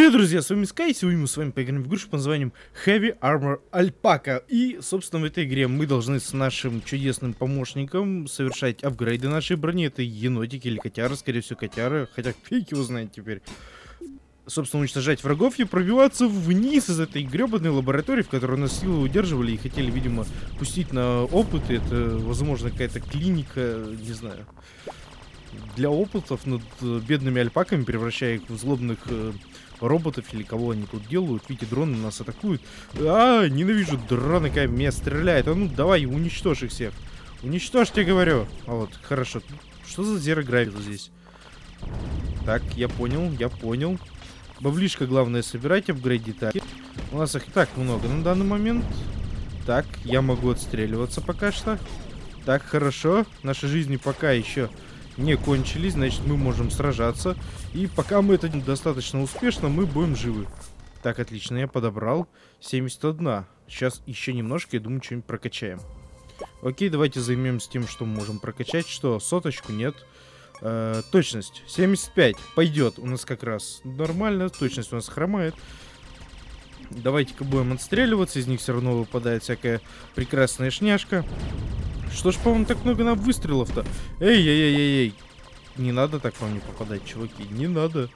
Привет, друзья, с вами Sky, и сегодня мы с вами поиграем в игрушку под названием Heavy Armor Alpaca. И, собственно, в этой игре мы должны с нашим чудесным помощником совершать апгрейды нашей брони. Это енотики или котяры, скорее всего котяры, хотя фиг его знает теперь. Собственно, уничтожать врагов и пробиваться вниз из этой гребаной лаборатории, в которой нас силы удерживали и хотели, видимо, пустить на опыты. Это, возможно, какая-то клиника, не знаю, для опытов над бедными альпаками, превращая их в злобных роботов или кого они тут делают. Видите, дроны нас атакуют. Ненавижу дроны, как меня стреляют. А ну, давай, уничтожь их всех. Уничтожь, тебе говорю. А вот, хорошо. Что за зерография здесь? Так, я понял. Баблишко, главное, собирать, апгрейд детали. У нас их так много на данный момент. Так, я могу отстреливаться пока что. Так, хорошо. Наши жизни пока еще не кончились, значит, мы можем сражаться. И пока мы это достаточно успешно, мы будем живы. Так, отлично, я подобрал 71. Сейчас еще немножко, я думаю, что-нибудь прокачаем. Окей, давайте займемся тем, что мы можем прокачать. Что, соточку? Нет. Точность 75. Пойдет у нас как раз нормально. Точность у нас хромает. Давайте-ка будем отстреливаться. Из них все равно выпадает всякая прекрасная шняшка. Что ж, по-моему, так много нам выстрелов-то? Эй. Не надо так по мне попадать, чуваки. Не надо.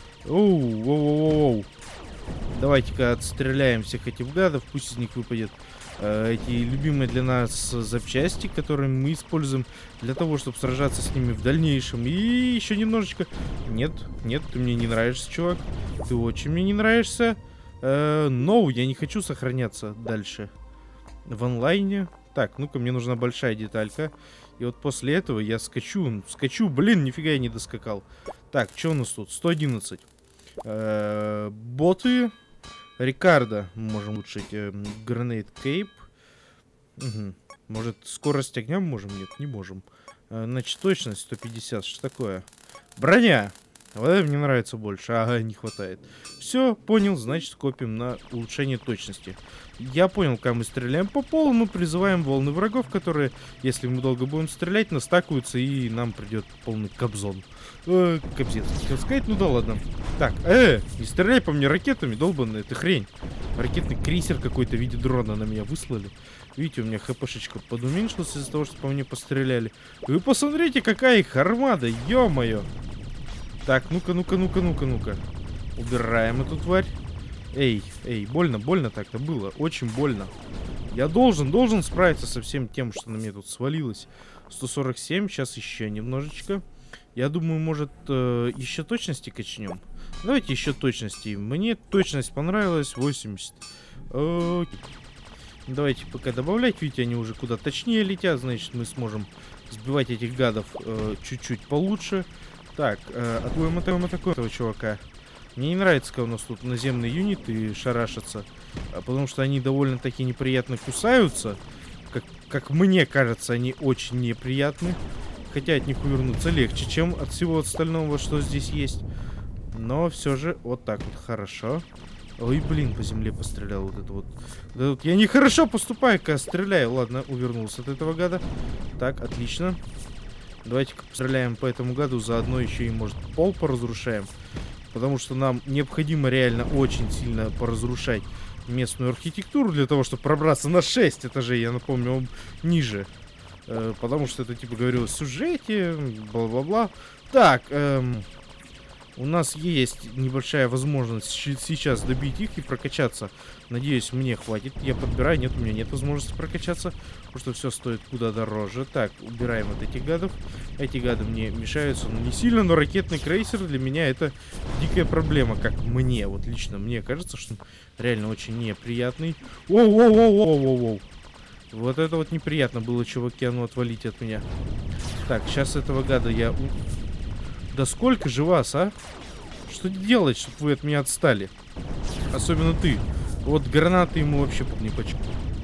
Оу. Давайте-ка отстреляем всех этих гадов. Пусть из них выпадет эти любимые для нас запчасти, которые мы используем для того, чтобы сражаться с ними в дальнейшем. И еще немножечко. Нет, ты мне не нравишься, чувак. Ты очень мне не нравишься. Но я не хочу сохраняться дальше в онлайне. Так, ну-ка, мне нужна большая деталька. И вот после этого я скачу. Блин, нифига я не доскакал. Так, что у нас тут? 111. Боты. Рикардо. Можем улучшить. Grenade Cape. Угу. Может, скорость огня можем? Нет, не можем. Значит, точность 150. Что такое? Броня. Вот это мне нравится больше. Ага, не хватает. Все, понял, значит, копим на улучшение точности. Я понял, когда мы стреляем по полу, мы призываем волны врагов, которые, если мы долго будем стрелять, настакаются, и нам придет полный кобзон. Кобзец, хотел сказать, ну да ладно. Так, не стреляй по мне ракетами, долбаная, это хрень. Ракетный крейсер какой-то в виде дрона на меня выслали. Видите, у меня хпшечка подуменьшилась из-за того, что по мне постреляли. Вы посмотрите, какая их армада, ё-моё. Так, ну-ка. Убираем эту тварь. Эй, больно так-то было. Очень больно. Я должен справиться со всем тем, что на меня тут свалилось. 147, сейчас еще немножечко. Я думаю, может, еще точности качнем. Давайте еще точности. Мне точность понравилась, 80. Окей. Давайте пока добавлять. Видите, они уже куда точнее летят. Значит, мы сможем сбивать этих гадов чуть-чуть получше. Так, отбоем этого чувака. Мне не нравится, когда у нас тут наземные юниты шарашатся, потому что они довольно-таки неприятно кусаются. Как мне кажется, они очень неприятны. Хотя от них увернуться легче, чем от всего остального, что здесь есть. Но все же вот так вот хорошо. Ой, блин, по земле пострелял вот это вот. Я нехорошо поступаю, когда стреляю. Ладно, увернулся от этого гада. Так, отлично. Давайте-ка постреляем по этому гаду, заодно еще и, может, пол поразрушаем. Потому что нам необходимо реально очень сильно поразрушать местную архитектуру для того, чтобы пробраться на 6 этажей, я напомню вам, ниже. Потому что это, типа, говорилось в сюжете, бла-бла-бла. Так, у нас есть небольшая возможность сейчас добить их и прокачаться. Надеюсь, мне хватит. Я подбираю. Нет, у меня нет возможности прокачаться, потому что все стоит куда дороже. Так, убираем вот этих гадов. Эти гады мне мешаются, но не сильно, но ракетный крейсер для меня это дикая проблема, как мне. Вот лично мне кажется, что он реально очень неприятный. Воу. Вот это вот неприятно было, чуваки, а ну отвалите от меня. Так, сейчас этого гада я... Да сколько же вас, а? Что делать, чтобы вы от меня отстали? Особенно ты. Вот гранаты ему вообще не почему.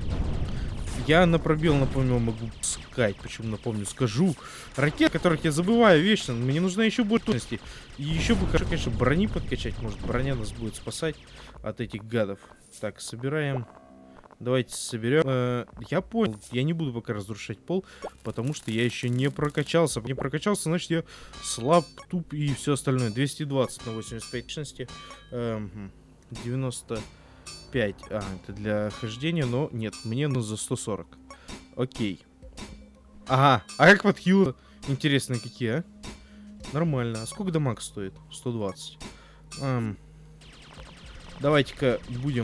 Я на пробел, напомню, могу сказать. Почему напомню? Скажу. Ракет, которых я забываю вечно. Мне нужна еще больше точности. И еще бы, конечно, брони подкачать. Может, броня нас будет спасать от этих гадов. Так, собираем. Давайте соберем. Я понял. Я не буду пока разрушать пол, потому что я еще не прокачался. Не прокачался, значит я слаб, туп и все остальное. 220 на 85 точности. 95. Это для хождения, но нет, мне нужно за 140. Окей. Ага. А как подхилы? Интересные какие, а? Нормально. А сколько дамаг стоит? 120. Давайте-ка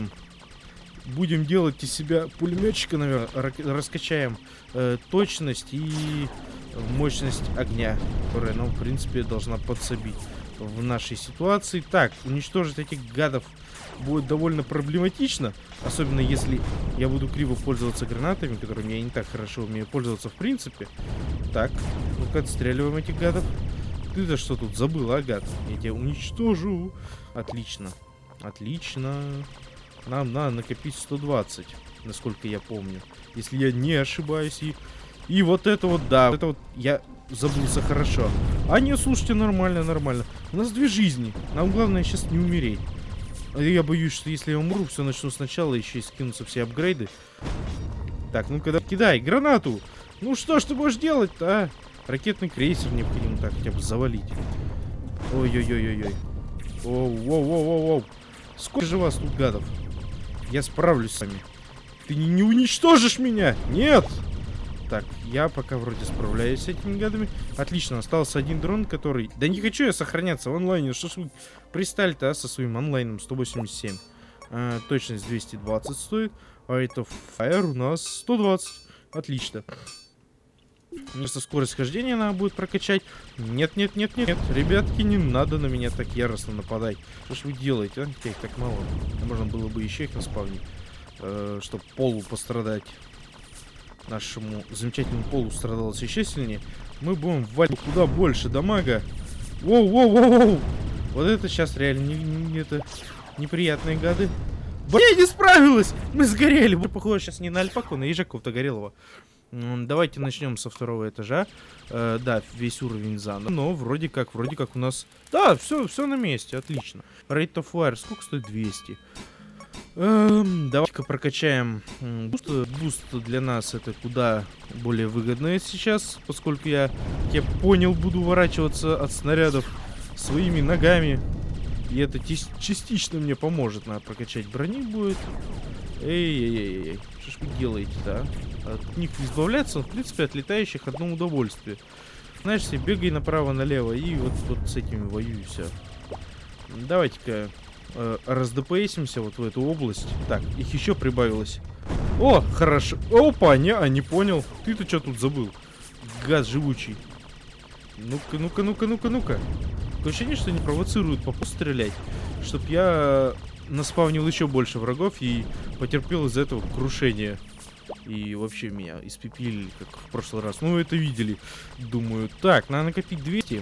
будем делать из себя пулеметчика, наверное. Раскачаем точность и мощность огня, которая нам, в принципе, должна подсобить в нашей ситуации. Так, уничтожить этих гадов будет довольно проблематично. Особенно если я буду криво пользоваться гранатами, которыми я не так хорошо умею пользоваться в принципе. Так, ну-ка отстреливаем этих гадов. Ты-то что тут забыл, а, гад? Я тебя уничтожу. Отлично. Отлично. Нам надо накопить 120, насколько я помню. Если я не ошибаюсь. И вот это вот, да. Вот это вот я забылся хорошо. А не, слушайте, нормально, нормально. У нас 2 жизни. Нам главное сейчас не умереть. Я боюсь, что если я умру, все начну сначала, еще и скинутся все апгрейды. Так, ну-ка, кидай гранату. Ну что ж ты будешь делать-то, а? Ракетный крейсер необходимо так хотя бы завалить. Ой-ой-ой-ой-ой. Оу-воу-воу-воу-воу. Сколько же вас тут, гадов? Я справлюсь с вами. Ты не уничтожишь меня? Нет! Так, я пока вроде справляюсь с этими гадами. Отлично, остался один дрон, который... Да не хочу я сохраняться в онлайне. Что ж вы пристали-то, со своим онлайном? 187. Точность 220 стоит. А это Fire у нас 120. Отлично. Вместо скорость хождения надо будет прокачать. Нет, нет, нет, нет, нет. Ребятки, не надо на меня так яростно нападать. Что ж вы делаете, а? Их так мало. Можно было бы еще их наспавнить, чтобы полу пострадать. Нашему замечательному полу страдалось еще сильнее. Мы будем вводить куда больше дамага. Воу-воу-воу-воу. Вот это сейчас реально это неприятные гады. Я не справилась! Мы сгорели! Похоже, сейчас не на альпаку, на ежа-какого-то горелого. Давайте начнем со 2-го этажа. Да, весь уровень заново. Но вроде как у нас... Да, все на месте, отлично. Rate of Fire, сколько стоит? 200. Давайте-ка прокачаем буст. Буст для нас это куда более выгодно сейчас, поскольку я понял, буду уворачиваться от снарядов своими ногами. И это частично мне поможет. Надо прокачать брони будет. Эй-эй-эй-эй. Что ж вы делаете-то, а? От них избавляться, в принципе, от летающих одно удовольствие. Знаешь, себе бегай направо-налево и вот с этими воюй, все. Давайте-ка раздпсимся вот в эту область. Так, их еще прибавилось. О, хорошо. Опа, не понял. Ты-то что тут забыл? Гад живучий. Ну-ка, ну-ка, ну-ка, ну-ка, ну-ка. Такое ощущение, что они провоцируют попу стрелять, чтоб я наспавнил еще больше врагов и потерпел из-за этого крушение. И вообще меня испепелили, как в прошлый раз. Ну, вы это видели, думаю. Так, надо накопить 200.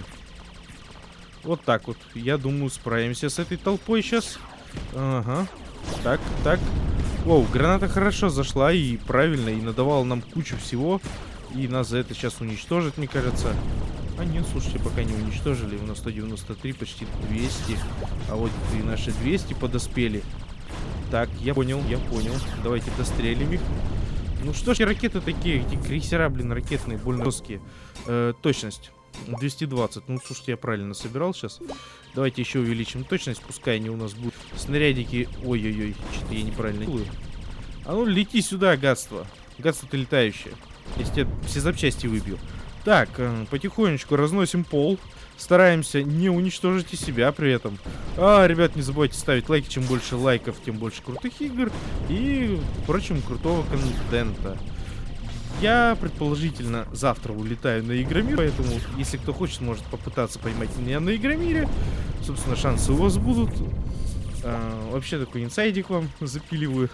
Вот так вот. Я думаю, справимся с этой толпой сейчас. Ага. Так, так. Воу, граната хорошо зашла и правильно, и надавала нам кучу всего. И нас за это сейчас уничтожат, мне кажется. А нет, слушайте, пока не уничтожили. У нас 193, почти 200. А вот и наши 200 подоспели. Так, я понял. Давайте дострелим их. Ну что ж, ракеты такие, эти крейсера, блин, ракетные, больно жесткие. Точность 220. Ну, слушайте, я правильно собирал сейчас. Давайте еще увеличим точность, пускай они у нас будут снарядики. Ой-ой-ой, что-то я неправильно делаю. А ну, лети сюда, гадство. Гадство ты летающее. Если я все запчасти выбью. Так, потихонечку разносим пол. Стараемся не уничтожить и себя при этом. Ребят, не забывайте ставить лайки. Чем больше лайков, тем больше крутых игр. И, впрочем, крутого контента. Я, предположительно, завтра улетаю на Игромир. Поэтому, если кто хочет, может попытаться поймать меня на Игромире. Собственно, шансы у вас будут. Вообще, такой инсайдик вам запиливаю.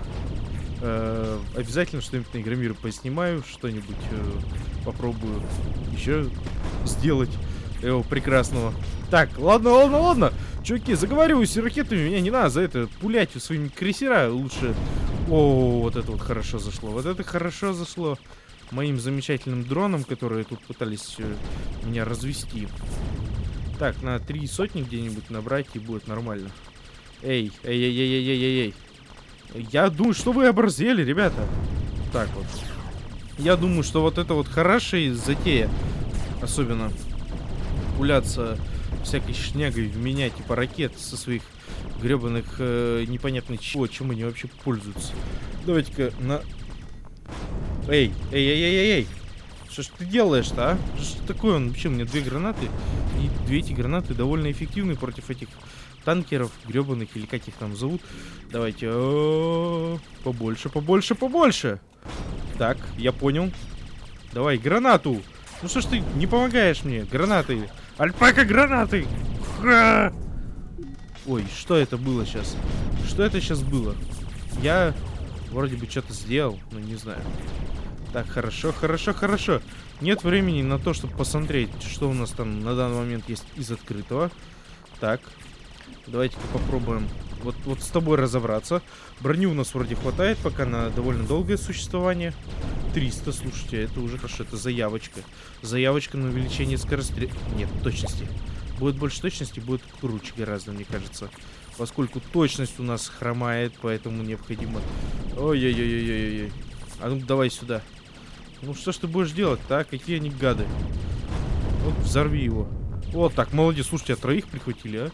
Обязательно что-нибудь на Игромире поснимаю. Что-нибудь попробую еще сделать. Прекрасного. Так, ладно. Чуваки, заговариваюсь с ракетами. Меня не надо за это пулять своими крейсера. Лучше... О, вот это вот хорошо зашло. Вот это хорошо зашло моим замечательным дроном, которые тут пытались меня развести. Так, на 3 сотни где-нибудь набрать, и будет нормально. Эй. Я думаю, что вы оборзели, ребята. Так вот. Я думаю, что вот это вот хорошая затея. Особенно пуляться всякой шнягой в меня, типа ракет со своих гребаных непонятно чего, чем они вообще пользуются. Давайте-ка на... Эй, эй, эй, эй, эй, эй. Что ж ты делаешь-то, а? Что такое? Он вообще, у меня 2 гранаты. И 2 эти гранаты довольно эффективны против этих танкеров гребаных, или как их там зовут. Давайте. Побольше, побольше, побольше. Так, я понял. Давай, гранату. Ну что ж ты не помогаешь мне? Гранаты. Альпака, гранаты. Ха! Ой, что это было сейчас? Что это сейчас было? Я вроде бы что-то сделал, но не знаю. Так, хорошо, хорошо, хорошо. Нет времени на то, чтобы посмотреть, что у нас там на данный момент есть из открытого. Так, давайте-ка попробуем вот с тобой разобраться. Брони у нас вроде хватает пока на довольно долгое существование. 300, слушайте, это уже хорошо, это заявочка. Заявочка на увеличение скорости. Нет, точности. Будет больше точности, будет круче гораздо, мне кажется. Поскольку точность у нас хромает, поэтому необходимо... Ой-ой-ой-ой-ой-ой. А ну давай сюда. Ну что ж ты будешь делать, так? Какие они гады. Вот взорви его. Вот так, молодец. Слушайте, а 3 прихватили, а?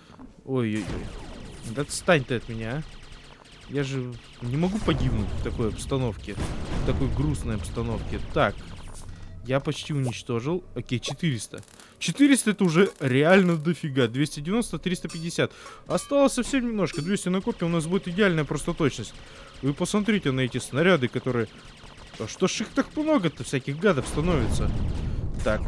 Ой-ой-ой. Да отстань ты от меня, а. Я же не могу погибнуть в такой обстановке. В такой грустной обстановке. Так. Я почти уничтожил. Окей, 400. 400 это уже реально дофига. 290, 350. Осталось совсем немножко. 200 на копии, у нас будет идеальная просто точность. Вы посмотрите на эти снаряды, которые... А что ж их так много-то, всяких гадов становится? Так.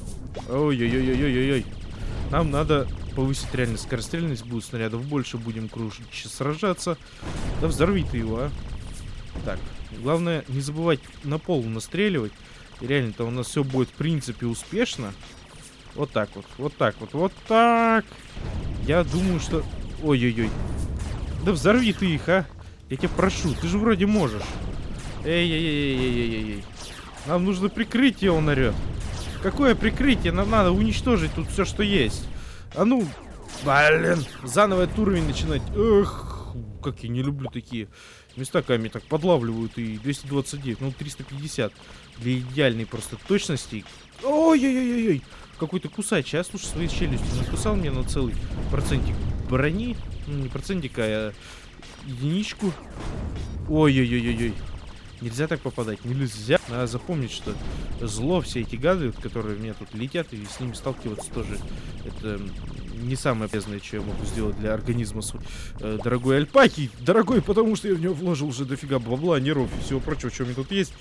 Ой-ой-ой-ой-ой-ой. Нам надо повысить реально скорострельность. Будет снарядов больше, будем кружить, сражаться. Да взорви ты его, а. Так. Главное, не забывать на пол настреливать. И реально-то у нас все будет, в принципе, успешно. Вот так вот, вот так вот, вот так. Я думаю, что... Ой-ой-ой. Да взорви ты их, а. Я тебя прошу, ты же вроде можешь. Эй-эй-эй-эй-эй-эй-эй. Нам нужно прикрытие, он орет. Какое прикрытие? Нам надо уничтожить тут все, что есть. А ну, блин, заново этот уровень начинать. Эх, как я не люблю такие места, когда меня так подлавливают. И 229, ну 350. Для идеальной просто точности. Ой-ой-ой-ой. Какой-то кусач, а? Слушай, своей челюстью накусал мне на целый процентик брони. Ну, не процентик, а единичку. Ой-ой-ой-ой-ой. Нельзя так попадать, нельзя. Надо запомнить, что зло, все эти гады, которые мне тут летят, и с ними сталкиваться тоже, это не самое полезное, что я могу сделать для организма дорогой альпаки. Дорогой, потому что я в него вложил уже дофига бабла, нервов и всего прочего, что у меня тут есть.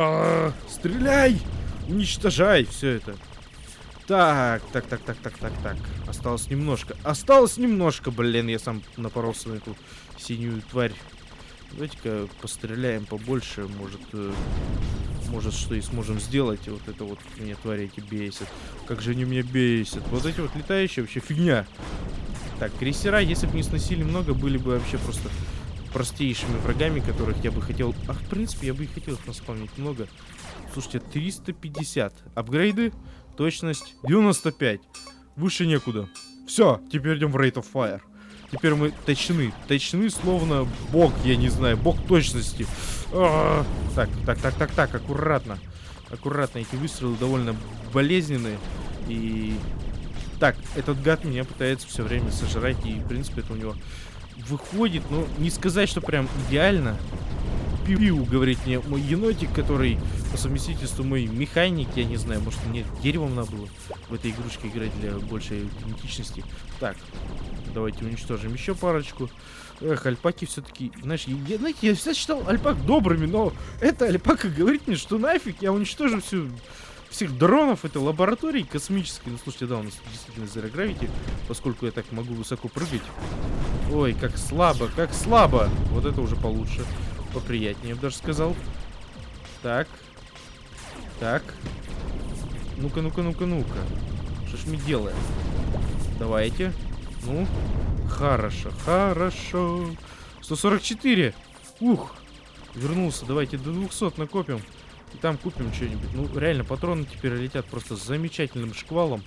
Стреляй! Уничтожай все это. Так. Осталось немножко, блин, я сам напоролся на эту синюю тварь. Давайте-ка постреляем побольше, может что и сможем сделать. Вот это вот меня твари эти бесят. Как же они меня бесят. Вот эти вот летающие вообще фигня. Так, крейсера, если бы не сносили много, были бы вообще просто простейшими врагами, которых я бы хотел... А в принципе, я бы и хотел их наспавнить много. Слушайте, 350. Апгрейды, точность 95. Выше некуда. Все, теперь идем в Rate of Fire. Теперь мы точны. Точны, словно бог, я не знаю, бог точности. Так, аккуратно. Аккуратно, эти выстрелы довольно болезненные. И... Так, этот гад меня пытается все время сожрать. И, в принципе, это у него выходит. Но не сказать, что прям идеально. Пиу, говорит мне мой енотик, который по совместительству мой механик. Я не знаю, может, мне деревом надо было в этой игрушке играть для большей идентичности. Так. Давайте уничтожим еще парочку. Эх, альпаки все-таки... Знаешь, я всегда считал альпак добрыми, но эта альпака говорит мне, что нафиг, я уничтожу всех дронов этой лаборатории космической. Ну, слушайте, да, у нас действительно Zero Gravity, поскольку я так могу высоко прыгать. Ой, как слабо, как слабо. Вот это уже получше. Поприятнее, я бы даже сказал. Так. Ну-ка. Что ж мы делаем? Давайте. Ну, хорошо. 144. Ух. Вернулся. Давайте до 200 накопим. И там купим что-нибудь. Ну, реально, патроны теперь летят просто с замечательным шквалом.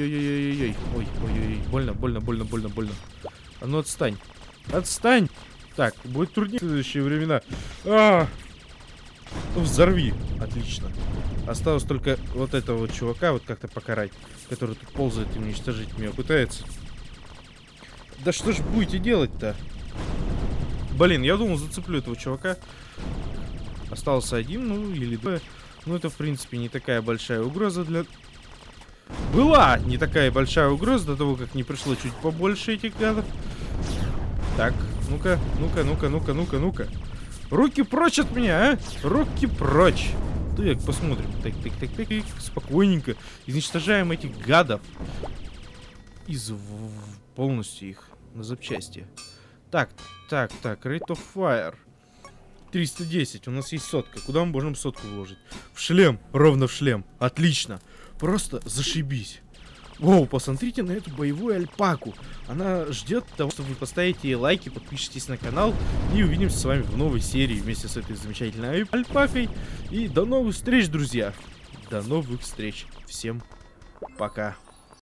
Ой-ой-ой-ой-ой-ой. Ой-ой-ой. Больно. А ну, отстань. Так, будет труднее в следующие времена. Ну, взорви. Отлично. Осталось только вот этого вот чувака вот как-то покарать, который тут ползает и уничтожить меня пытается. Да что ж будете делать-то? Блин, я думал, зацеплю этого чувака. Остался один, ну, или два. Ну, это, в принципе, не такая большая угроза для... Была не такая большая угроза до того, как не пришло чуть побольше этих гадов. Так, ну-ка, ну-ка, ну-ка, ну-ка, ну-ка, ну-ка. Руки прочь от меня, а? Руки прочь. Так, посмотрим. Так, спокойненько. Изничтожаем этих гадов. Полностью их на запчасти. Так, rate of fire. 310, у нас есть сотка. Куда мы можем сотку вложить? В шлем, ровно в шлем. Отлично. Просто зашибись. Воу, посмотрите на эту боевую альпаку. Она ждет того, что вы поставите ей лайки, подпишитесь на канал. И увидимся с вами в новой серии вместе с этой замечательной альпакой. И до новых встреч, друзья. До новых встреч. Всем пока.